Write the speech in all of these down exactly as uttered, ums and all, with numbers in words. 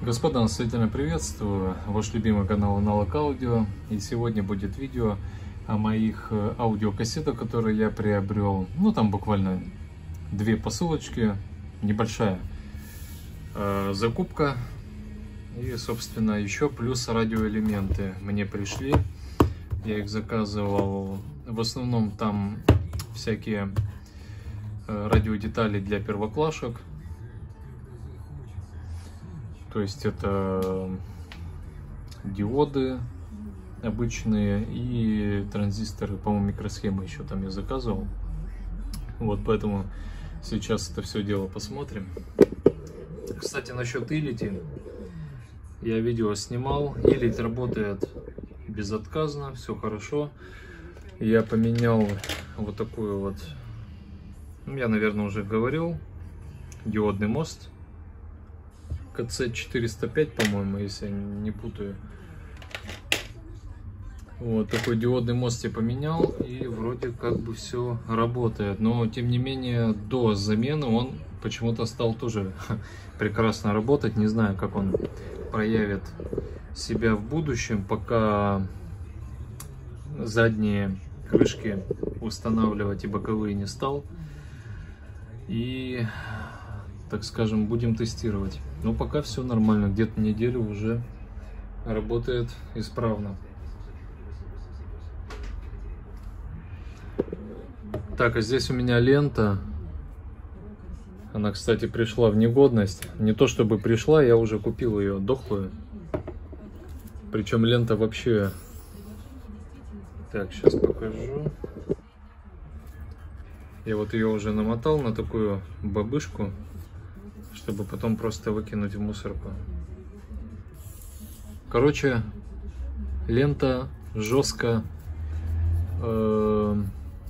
Господа, настоятельно приветствую, ваш любимый канал Аналог Аудио. И сегодня будет видео о моих аудиокассетах, которые я приобрел. Ну, там буквально две посылочки, небольшая э, закупка. И, собственно, еще плюс радиоэлементы мне пришли. Я их заказывал. В основном там всякие э, радиодетали для первоклашек. То есть это диоды обычные и транзисторы, по-моему, микросхемы еще там я заказывал. Вот, поэтому сейчас это все дело посмотрим. Кстати, насчет Ility. Я видео снимал. Ility работает безотказно, все хорошо. Я поменял вот такую вот, я, наверное, уже говорил, диодный мост. ка цэ четыреста пять, по-моему, если я не путаю. Вот такой диодный мост я поменял, и вроде как бы все работает. Но тем не менее до замены он почему-то стал тоже прекрасно работать. Не знаю, как он проявит себя в будущем, пока задние крышки устанавливать и боковые не стал. И, так скажем, будем тестировать. Но пока все нормально, где-то неделю уже работает исправно. Так, а здесь у меня лента. Она, кстати, пришла в негодность. Не то чтобы пришла, я уже купил ее дохлую. Причем лента вообще... Так, сейчас покажу. Я вот ее уже намотал на такую бабышку, чтобы потом просто выкинуть в мусорку. Короче, лента жестко э,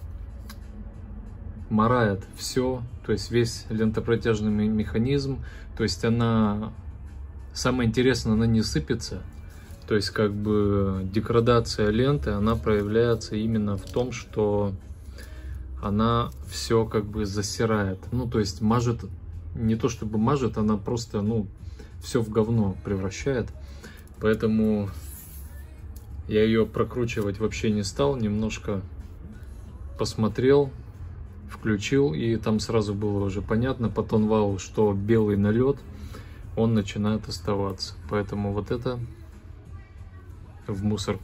марает все, то есть весь лентопротяжный механизм. То есть она, самое интересное, она не сыпется. То есть как бы деградация ленты, она проявляется именно в том, что она все как бы засирает. Ну, то есть мажет, не то чтобы мажет, она просто, ну, все в говно превращает. Поэтому я ее прокручивать вообще не стал. Немножко посмотрел, включил, и там сразу было уже понятно по тонвалу, что белый налет, он начинает оставаться. Поэтому вот это в мусорку.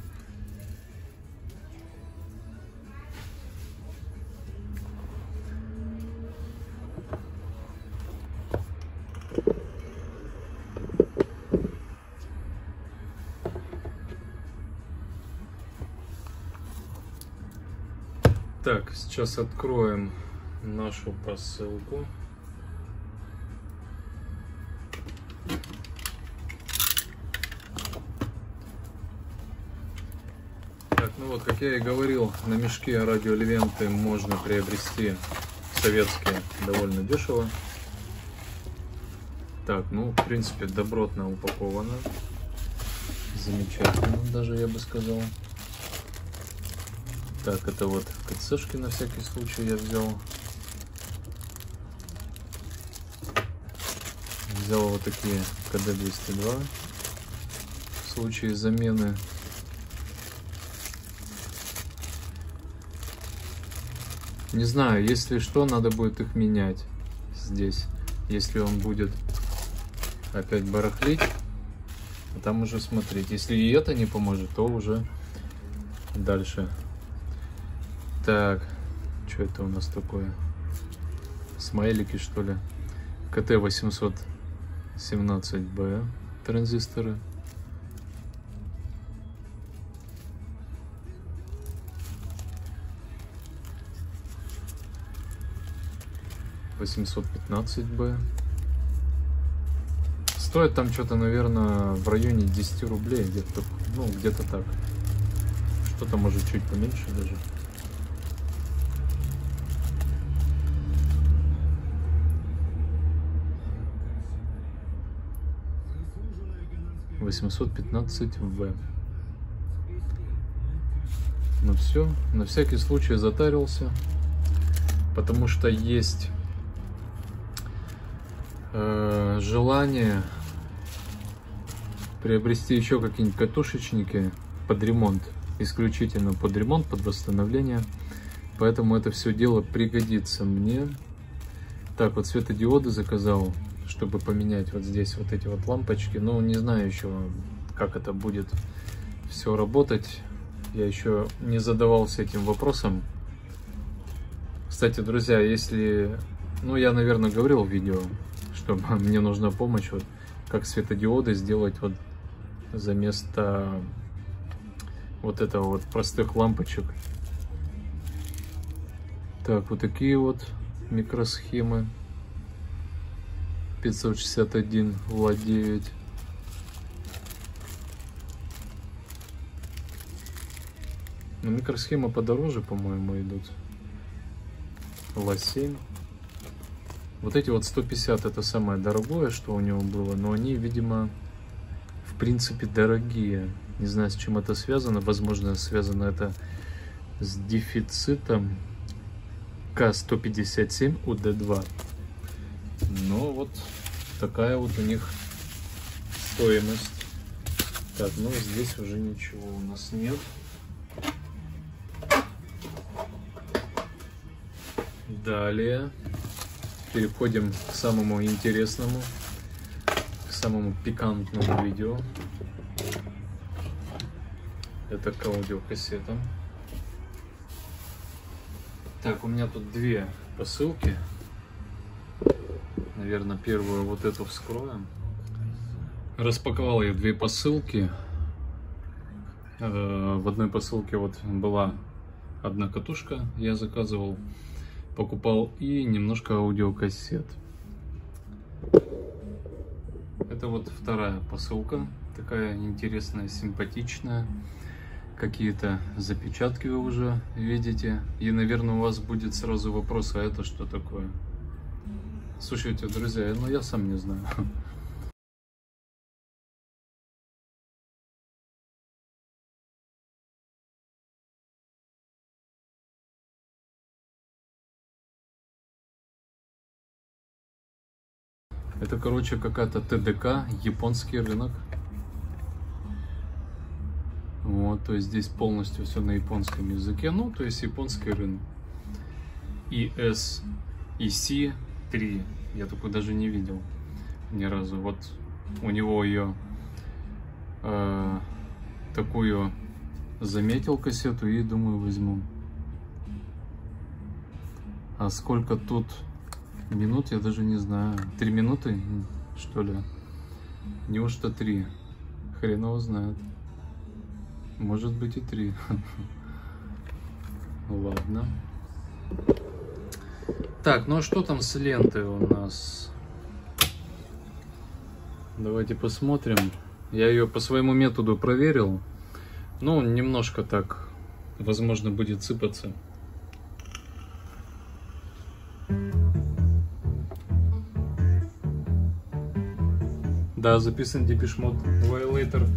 Так, сейчас откроем нашу посылку. Так, ну вот, как я и говорил, на мешке радиоэлементы можно приобрести советские довольно дешево. Так, ну, в принципе, добротно упаковано. Замечательно, даже я бы сказал. Так, это вот ка цэшки на всякий случай я взял. Взял вот такие ка дэ двести два в случае замены. Не знаю, если что, надо будет их менять здесь. Если он будет опять барахлить, а там уже смотреть. Если и это не поможет, то уже дальше. Так, что это у нас такое? Смайлики, что ли? ка тэ восемьсот семнадцать бэ транзисторы. восемьсот пятнадцать бэ. Стоит там что-то, наверное, в районе десяти рублей, где-то, ну, где-то так. Что-то может чуть поменьше даже. восемьсот пятнадцать вэ. Ну все, на всякий случай затарился, потому что есть э, желание приобрести еще какие-нибудь катушечники под ремонт, исключительно под ремонт, под восстановление. Поэтому это все дело пригодится мне. Так, вот светодиоды заказал, чтобы поменять вот здесь вот эти вот лампочки. Но не знаю еще, как это будет все работать. Я еще не задавался этим вопросом. Кстати, друзья, если... Ну, я, наверное, говорил в видео, что мне нужна помощь, вот как светодиоды сделать вот за место вот этого вот простых лампочек. Так, вот такие вот микросхемы. пятьсот шестьдесят один ла девять. Но микросхемы подороже, по-моему, идут. ла семь. Вот эти вот сто пятьдесят это самое дорогое, что у него было, но они, видимо, в принципе дорогие. Не знаю, с чем это связано. Возможно, связано это с дефицитом ка сто пятьдесят семь у дэ два. Ну вот такая вот у них стоимость. Так, ну здесь уже ничего у нас нет. Далее переходим к самому интересному, к самому пикантному видео. Это к аудиокассетам. Так, у меня тут две посылки. Наверное, первую вот эту вскроем. Распаковал я две посылки. В одной посылке вот была одна катушка, я заказывал, покупал, и немножко аудиокассет. Это вот вторая посылка, такая интересная, симпатичная. Какие-то запечатки вы уже видите. И, наверное, у вас будет сразу вопрос, а это что такое? Слушайте, друзья, ну я сам не знаю. Это, короче, какая-то тэ дэ ка, японский рынок. Вот, то есть здесь полностью все на японском языке. Ну, то есть японский рынок. и эс и си три. Я такой даже не видел ни разу. Вот у него ее э, такую заметил кассету и думаю, возьму. А сколько тут минут, я даже не знаю. Три минуты, что ли? Неужто три? Хрен его знает. Может быть и три. Ладно. Так, ну а что там с лентой у нас? Давайте посмотрим. Я ее по своему методу проверил. Ну, немножко так, возможно, будет сыпаться. Да, записан Depeche Mode Violator.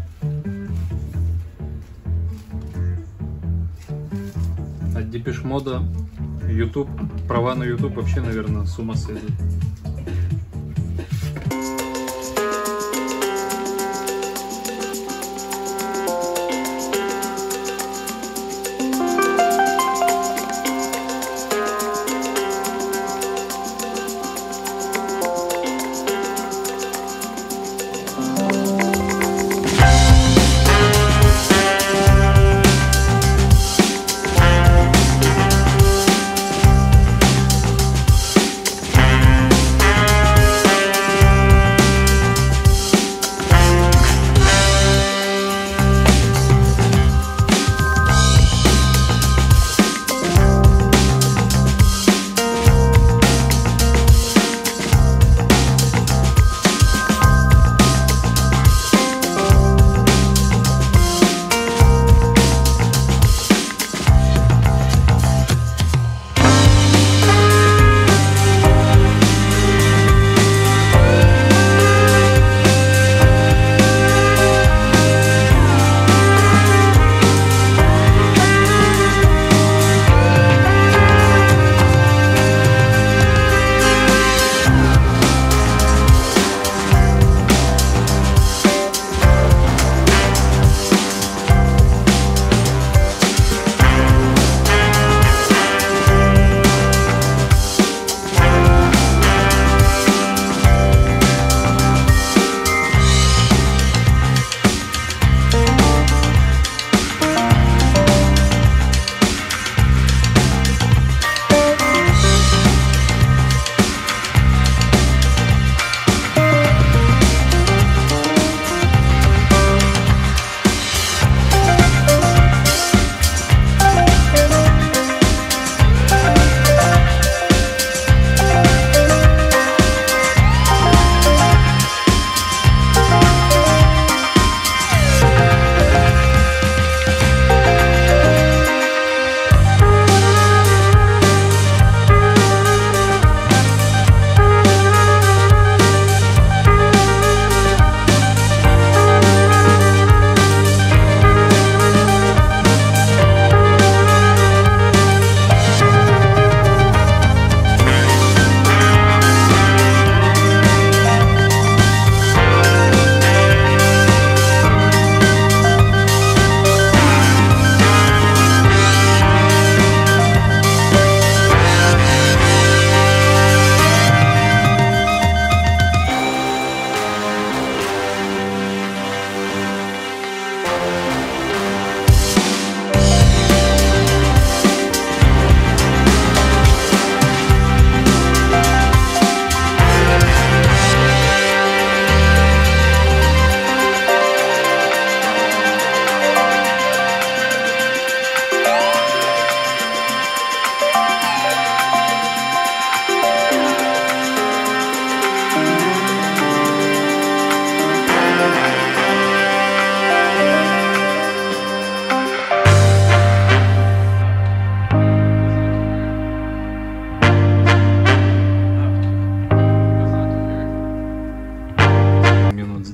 От Depeche Mode YouTube, права на YouTube вообще, наверное, с ума сойдут.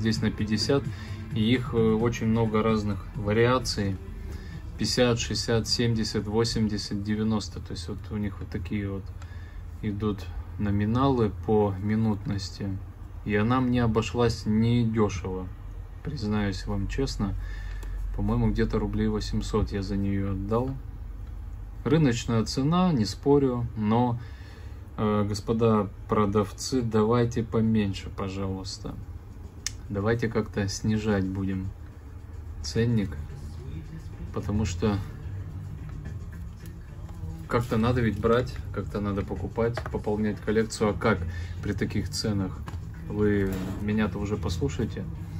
здесь на пятьдесят. И их очень много разных вариаций. пятьдесят, шестьдесят, семьдесят, восемьдесят, девяносто. То есть вот у них вот такие вот идут номиналы по минутности. И она мне обошлась недешево. Признаюсь вам честно. По-моему, где-то рублей восемьсот я за нее отдал. Рыночная цена, не спорю, но, э, господа продавцы, давайте поменьше, пожалуйста. Давайте как-то снижать будем ценник, потому что как-то надо ведь брать, как-то надо покупать, пополнять коллекцию. А как при таких ценах? Вы меня-то уже послушайте.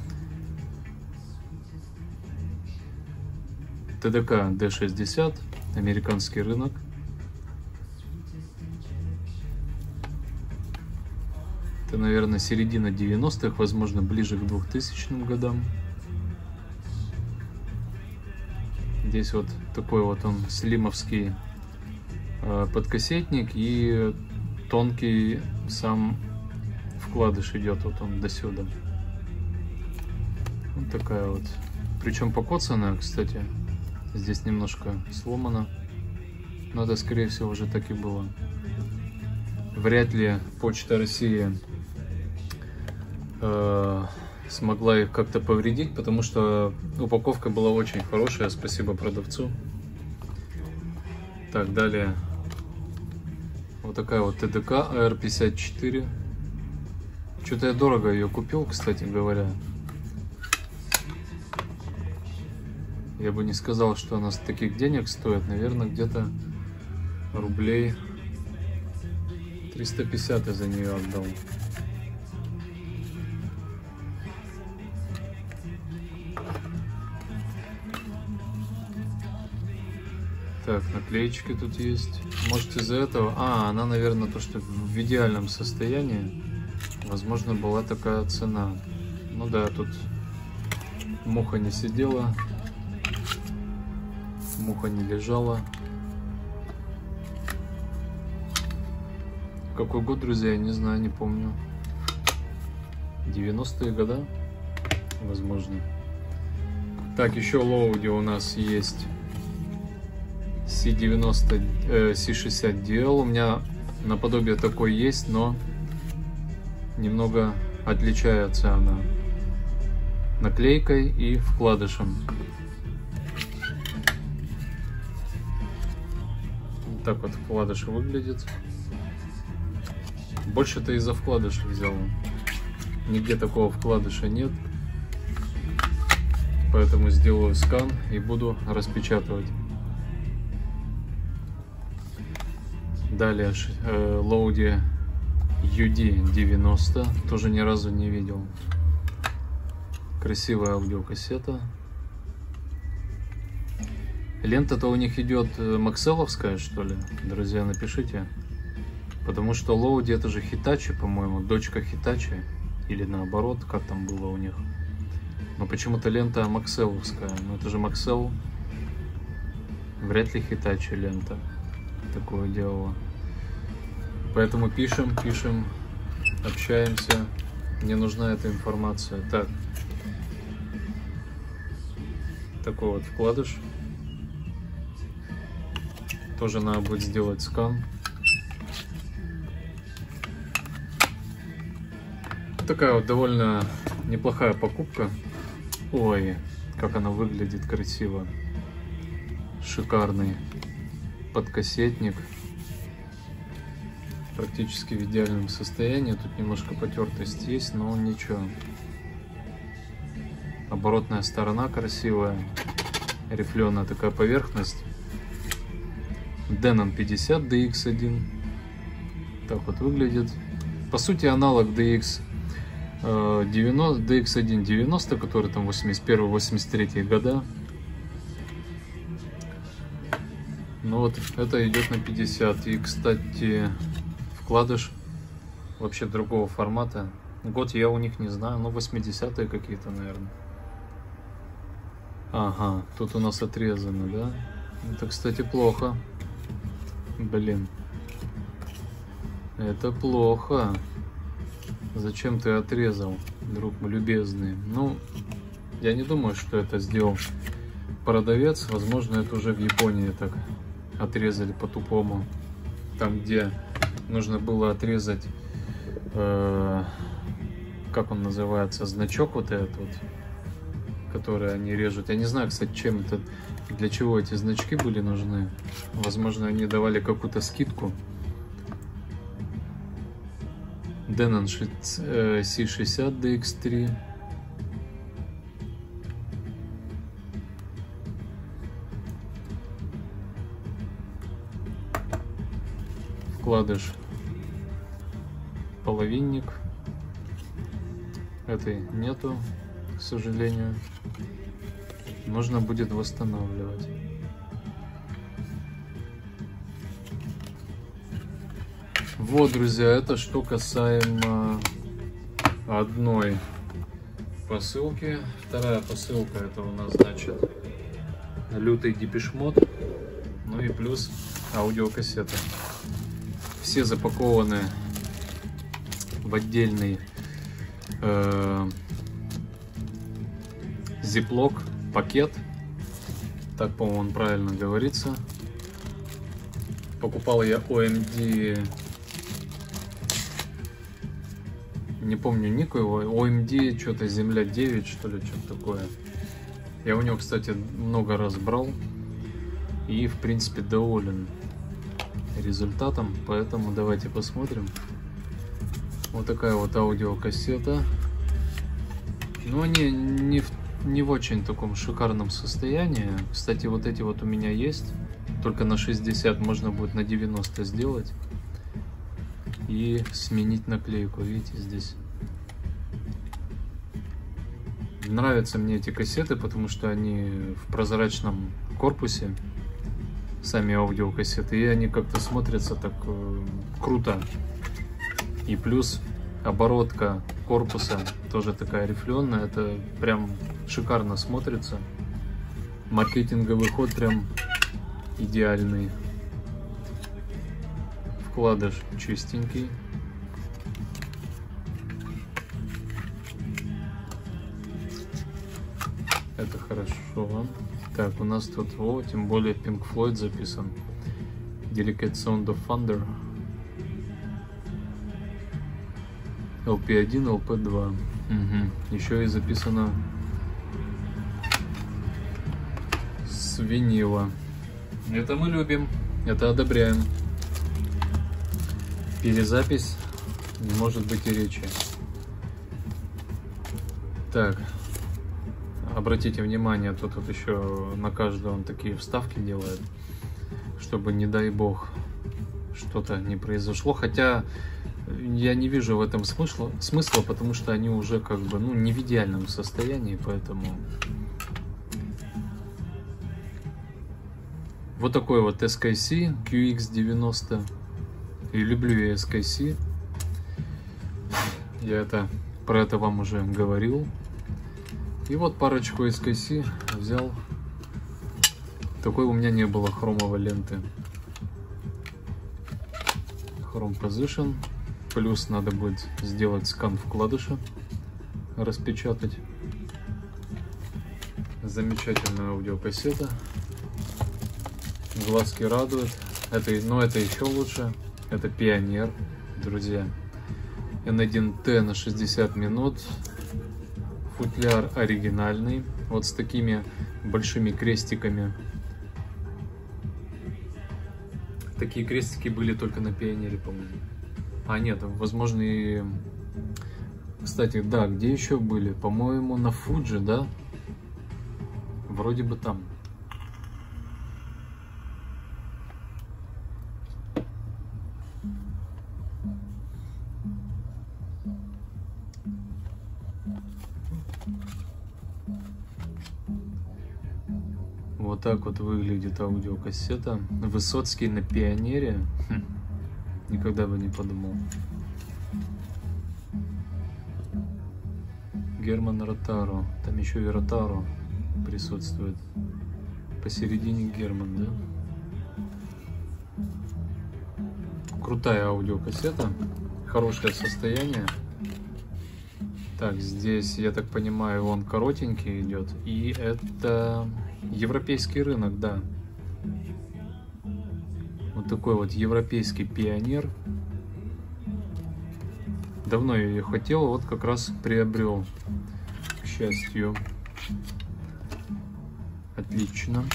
ТДК Д шестьдесят, американский рынок. Это, наверное, середина девяностых, возможно, ближе к двухтысячным годам. Здесь вот такой вот он слимовский э, подкассетник, и тонкий сам вкладыш идет, вот он до сюда. Вот такая вот. Причем покоцанная, кстати. Здесь немножко сломано. Но это, скорее всего, уже так и было. Вряд ли Почта России э, смогла их как-то повредить, потому что упаковка была очень хорошая. Спасибо продавцу. Так, далее. Вот такая вот ТДК А Р пятьдесят четыре. Что-то я дорого ее купил, кстати говоря. Я бы не сказал, что она с таких денег стоит. Наверное, где-то рублей триста пятьдесят я за нее отдал. Так, наклеечки тут есть. Может, из-за этого... А, она, наверное, то, что в идеальном состоянии. Возможно, была такая цена. Ну да, тут муха не сидела. Муха не лежала. Какой год, друзья, я не знаю, не помню. девяностые года, возможно. Так, еще лоуди у нас есть Си девяносто, э, Си шестьдесят ди эл. У меня наподобие такой есть, но немного отличается она наклейкой и вкладышем. Так вот вкладыш выглядит. Больше-то из-за вкладыша взял. Нигде такого вкладыша нет. Поэтому сделаю скан и буду распечатывать. Далее э, лоуди Ю Ди девяносто. Тоже ни разу не видел. Красивая аудиокассета. Лента-то у них идет макселовская, что ли? Друзья, напишите. Потому что лоуди это же Hitachi, по-моему, дочка Hitachi. Или наоборот, как там было у них. Но почему-то лента макселовская. Но это же Максел. Вряд ли Hitachi лента такое делала. Поэтому пишем, пишем, общаемся. Мне нужна эта информация. Так. Такой вот вкладыш. Тоже надо будет сделать скан. Такая вот довольно неплохая покупка. Ой, как она выглядит красиво. Шикарный подкассетник. Практически в идеальном состоянии. Тут немножко потертость есть, но ничего. Оборотная сторона красивая. Рифленая такая поверхность. Denon пятьдесят Ди Икс один. Так вот выглядит. По сути аналог Ди Икс девяносто, Ди Икс один девяносто, который там восемьдесят первый восемьдесят третий года. Ну вот это идет на пятьдесят. И, кстати, вкладыш вообще другого формата. Год я у них не знаю, но восьмидесятые какие-то, наверное. Ага, тут у нас отрезано, да? Это, кстати, плохо. Блин. Это плохо. Зачем ты отрезал, друг мой любезный? Ну, я не думаю, что это сделал продавец. Возможно, это уже в Японии так отрезали по-тупому. Там, где нужно было отрезать, э, как он называется, значок вот этот вот, который они режут. Я не знаю, кстати, чем это, для чего эти значки были нужны. Возможно, они давали какую-то скидку. Denon си шестьдесят ди икс три. Вкладыш половинник. Этой нету, к сожалению. Нужно будет восстанавливать. Вот, друзья, это что касаемо одной посылки. Вторая посылка, это у нас, значит, лютый Депеш Мод. Ну и плюс аудиокассеты. Все запакованы в отдельный э, зиплок пакет. Так, по-моему, он правильно говорится. Покупал я о эм ди, не помню нику его, о эм ди что-то Земля девять, что ли, что-то такое. Я у него, кстати, много раз брал и, в принципе, доволен результатом, поэтому давайте посмотрим. Вот такая вот аудиокассета. Но они не в, не в очень таком шикарном состоянии. Кстати, вот эти вот у меня есть. Только на шестьдесят, можно будет на девяносто сделать. И сменить наклейку. Видите, здесь. Нравятся мне эти кассеты, потому что они в прозрачном корпусе. Сами аудиокассеты. И они как-то смотрятся так э, круто. И плюс оборотка корпуса тоже такая рифленая. Это прям шикарно смотрится. Маркетинговый ход прям идеальный. Вкладыш чистенький. Это хорошо. Так, у нас тут, о, тем более Pink Floyd записан. Delicate Sound of Thunder. эл пи один, эл пи два. Угу. Еще и записано с винила. Это мы любим, это одобряем. Перезапись, не может быть и речи. Так, обратите внимание, тут вот еще на каждую он такие вставки делает, чтобы, не дай бог, что-то не произошло. Хотя я не вижу в этом смысла, смысла, потому что они уже как бы, ну, не в идеальном состоянии, поэтому... Вот такой вот эс кей си кью икс девяносто. И люблю я эс кей си. Я это, про это вам уже говорил. И вот парочку эс кей си взял. Такой у меня не было хромовой ленты. Chrome Position. Плюс надо будет сделать скан вкладыша. Распечатать. Замечательная аудиокассета. Глазки радуют. Это, но это еще лучше. Это Пионер, друзья. эн один тэ на шестьдесят минут. Футляр оригинальный. Вот с такими большими крестиками. Такие крестики были только на Пионере, по-моему. А нет, возможно и... Кстати, да, где еще были? По-моему, на Fuji, да? Вроде бы там. Вот так вот выглядит аудиокассета. Высоцкий на Пионере. Хм. Никогда бы не подумал. Герман Ротаро. Там еще и Ротаро присутствует. Посередине Герман, да? Крутая аудиокассета. Хорошее состояние. Так, здесь, я так понимаю, он коротенький идет. И это европейский рынок, да. Вот такой вот европейский пионер. Давно я ее хотел, вот как раз приобрел, к счастью. Отлично.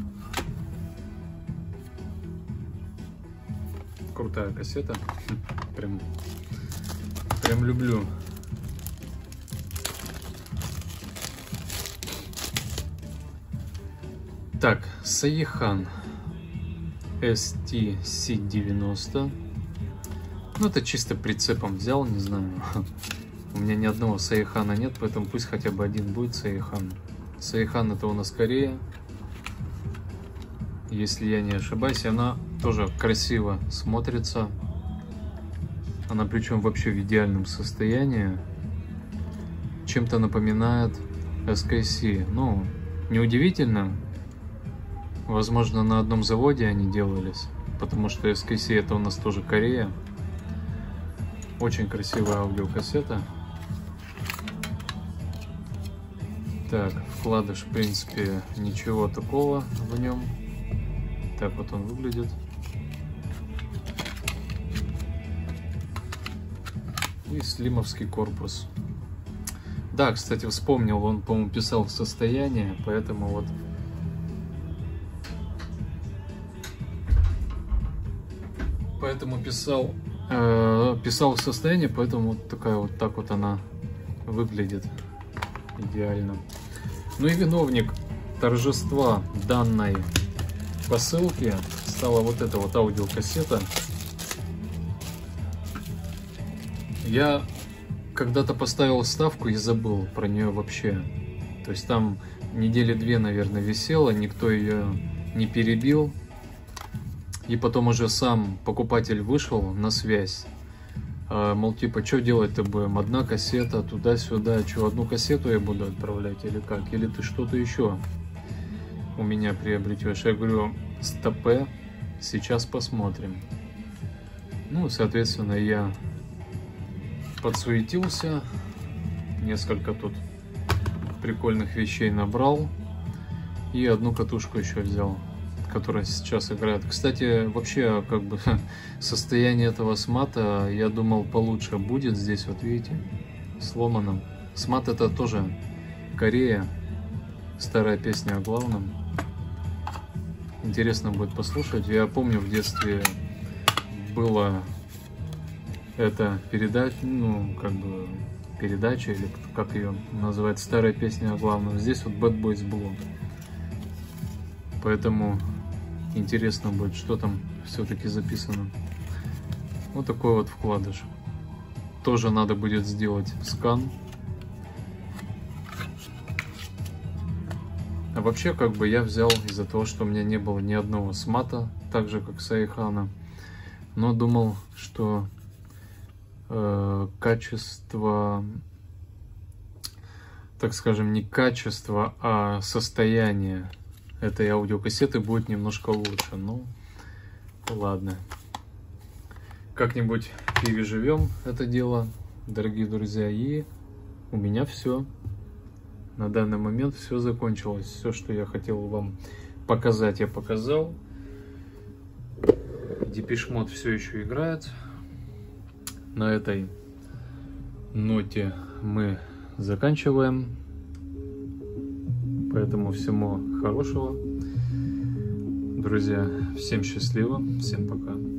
Крутая кассета. Прям, прям люблю. Так, Saihan эс ти си девяносто. Ну, это чисто прицепом взял, не знаю. У меня ни одного Saihan нет, поэтому пусть хотя бы один будет Saihan. Saihan это у нас Корея, если я не ошибаюсь. Она тоже красиво смотрится. Она причем вообще в идеальном состоянии. Чем-то напоминает эс кей си. Ну, неудивительно. Возможно, на одном заводе они делались, потому что эс кей си это у нас тоже Корея. Очень красивая аудиокассета. Так, вкладыш, в принципе, ничего такого в нем. Так вот он выглядит. И слимовский корпус. Да, кстати, вспомнил, он, по-моему, писал в состоянии, поэтому вот поэтому писал э, писал в состоянии, поэтому вот такая вот так вот она выглядит идеально. Ну и виновник торжества данной посылки стала вот эта вот аудиокассета. Я когда-то поставил ставку и забыл про нее вообще. То есть там недели две, наверное, висела, никто ее не перебил. И потом уже сам покупатель вышел на связь. А, мол, типа, что делать-то будем? Одна кассета, туда-сюда. Что, одну кассету я буду отправлять или как? Или ты что-то еще у меня приобретешь? Я говорю, стопэ, сейчас посмотрим. Ну, соответственно, я подсуетился. Несколько тут прикольных вещей набрал. И одну катушку еще взял, которая сейчас играет. Кстати, вообще, как бы, состояние этого смата, я думал, получше будет. Здесь, вот видите, сломано. Смат это тоже Корея. Старая песня о главном. Интересно будет послушать. Я помню, в детстве было это передача, ну, как бы, передача, или как ее называют, старая песня о главном. Здесь вот Bad Boys Blue. Поэтому интересно будет, что там все-таки записано. Вот такой вот вкладыш. Тоже надо будет сделать скан. А вообще, как бы, я взял из-за того, что у меня не было ни одного смата, так же как Saihan. Но думал, что э, качество, так скажем, не качество, а состояние этой аудиокассеты будет немножко лучше. Ну, ладно. Как-нибудь переживем это дело, дорогие друзья. И у меня все. На данный момент все закончилось. Все, что я хотел вам показать, я показал. Депеш Мод все еще играет. На этой ноте мы заканчиваем. Поэтому всему хорошего. Друзья, всем счастливо, всем пока.